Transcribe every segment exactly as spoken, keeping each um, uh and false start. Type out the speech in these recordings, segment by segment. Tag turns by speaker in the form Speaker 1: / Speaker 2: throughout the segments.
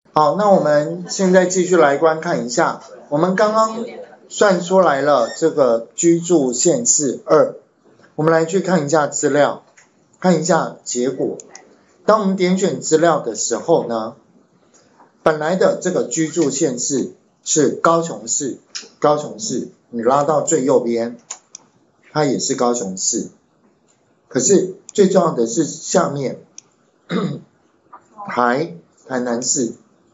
Speaker 1: 好，那我们现在继续来观看一下，我们刚刚算出来了这个居住县市二，我们来去看一下资料，看一下结果。当我们点选资料的时候呢，本来的这个居住县市是高雄市，高雄市，你拉到最右边，它也是高雄市。可是最重要的是下面台台南市，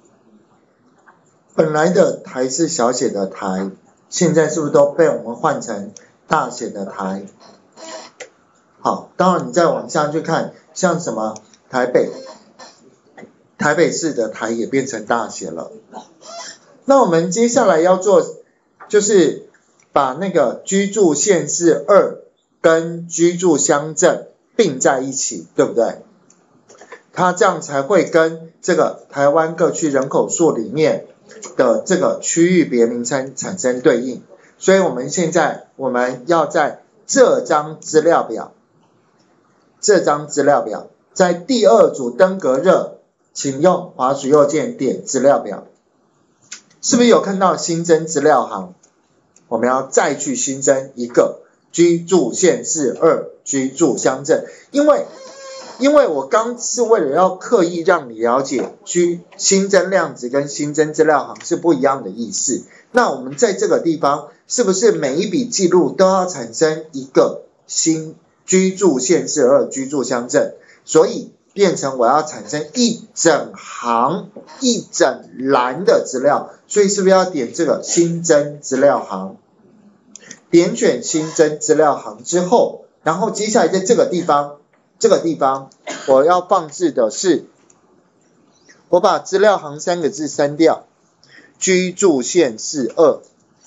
Speaker 1: 本来的台是小写的台，现在是不是都被我们换成大写的台？好，当然你再往下去看，像什么台北，台北市的台也变成大写了。那我们接下来要做，就是把那个居住县市二跟居住乡镇并在一起，对不对？它这样才会跟这个台湾各区人口数里面的这个区域别名称产生对应。所以我们现在我们要在这张资料表，这张资料表在第二组登革热，请用滑鼠右键点资料表，是不是有看到新增资料行？我们要再去新增一个居住县市二居住乡镇，因为因为我刚是为了要刻意让你了解居新增量值跟新增资料行是不一样的意思。那我们在这个地方是不是每一笔记录都要产生一个新居住县市二居住乡镇？所以变成我要产生一整行一整栏的资料，所以是不是要点这个新增资料行？点选新增资料行之后，然后接下来在这个地方这个地方我要放置的是，我把资料行三个字删掉，居住县市二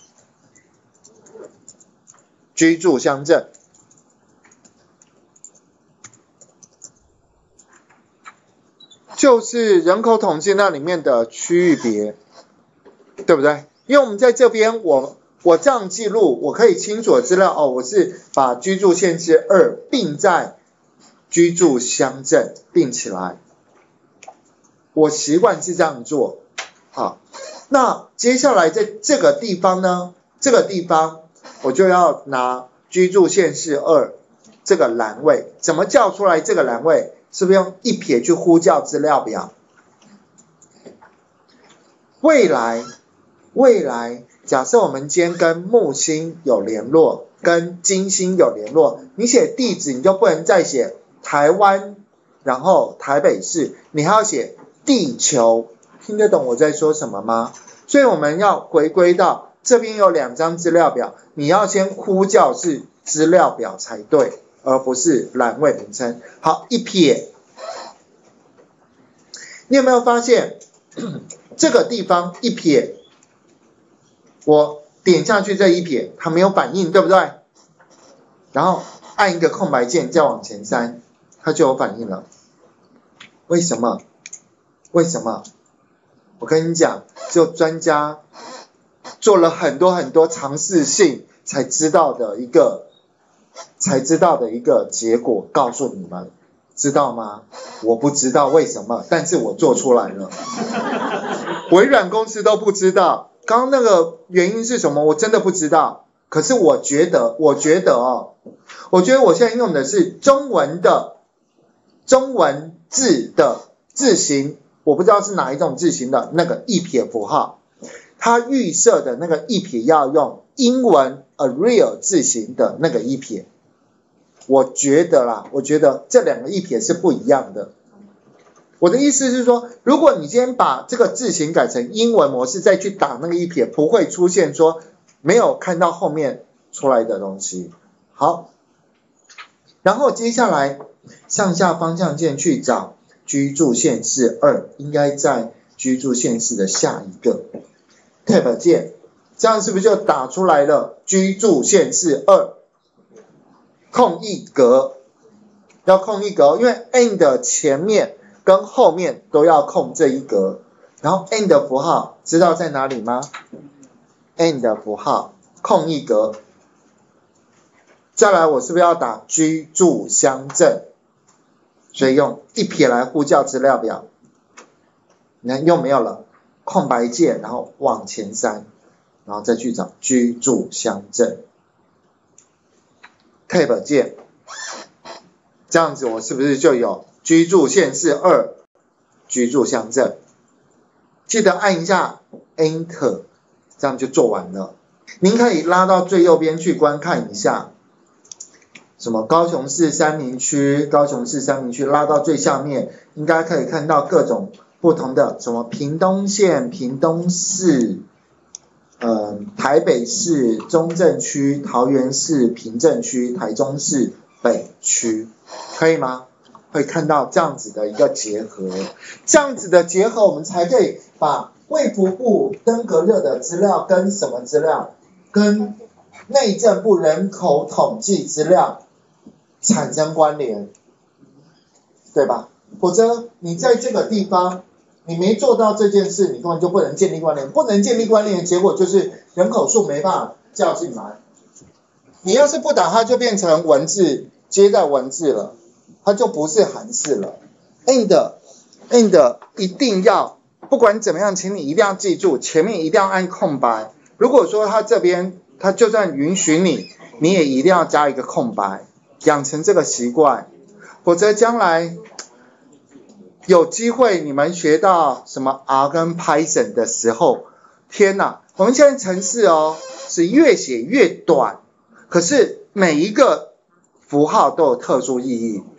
Speaker 1: 居住乡镇，就是人口统计那里面的区域别，对不对？因为我们在这边我我这样记录，我可以清楚的资料哦，我是把居住县市二并在居住乡镇并起来，我习惯是这样做。好，那接下来在这个地方呢，这个地方我就要拿居住县市二这个栏位，怎么叫出来这个栏位？是不是用一撇去呼叫资料表？未来未来假设我们今天跟木星有联络，跟金星有联络，你写地址你就不能再写台湾，然后台北市，你还要写地球，听得懂我在说什么吗？所以我们要回归到这边有两张资料表，你要先呼叫是资料表才对，而不是栏位名称。好，一撇，你有没有发现这个地方一撇，我点下去这一撇它没有反应，对不对？然后按一个空白键再往前删，它就有反应了。为什么？为什么？我跟你讲，就专家做了很多很多尝试性才知道的一个才知道的一个结果，告诉你们，知道吗？我不知道为什么，但是我做出来了。微软公司都不知道，刚刚那个原因是什么？我真的不知道。可是我觉得，我觉得哦，我觉得我现在用的是中文的中文字的字形，我不知道是哪一种字形的那个一撇符号，它预设的那个一撇要用英文 Arial 字形的那个一撇。我觉得啦，我觉得这两个一撇是不一样的。我的意思是说，如果你今天把这个字形改成英文模式，再去打那个一撇，不会出现说没有看到后面出来的东西。好，然后接下来上下方向键去找居住县市二，应该在居住县市的下一个 Tab 键，这样是不是就打出来了居住县市二？空一格，要空一格，因为 and 前面跟后面都要空这一格。然后 and 符号知道在哪里吗？ and 符号空一格。再来我是不是要打居住乡镇？所以用一撇来呼叫资料表。 你看又没有了，空白键，然后往前删，然后再去找居住乡镇 ，Tab 键，这样子我是不是就有居住县市二，居住乡镇？记得按一下 Enter， 这样就做完了。您可以拉到最右边去观看一下，什么高雄市三民区，高雄市三民区拉到最下面，应该可以看到各种不同的什么屏东县、屏东市、呃台北市、中正区、桃园市、平镇区、台中市北区，可以吗？会看到这样子的一个结合，这样子的结合，我们才可以把卫福部登革热的资料跟什么资料，跟内政部人口统计资料产生关联，对吧？否则你在这个地方你没做到这件事，你根本就不能建立关联，不能建立关联的结果就是人口数没办法叫进来。你要是不打，它就变成文字接在文字了，它就不是函式了。and and 一定要，不管怎么样，请你一定要记住，前面一定要按空白。如果说它这边它就算允许你，你也一定要加一个空白，养成这个习惯，否则将来有机会你们学到什么 R 跟 Python 的时候，天哪，我们现在程式哦是越写越短，可是每一个符号都有特殊意义。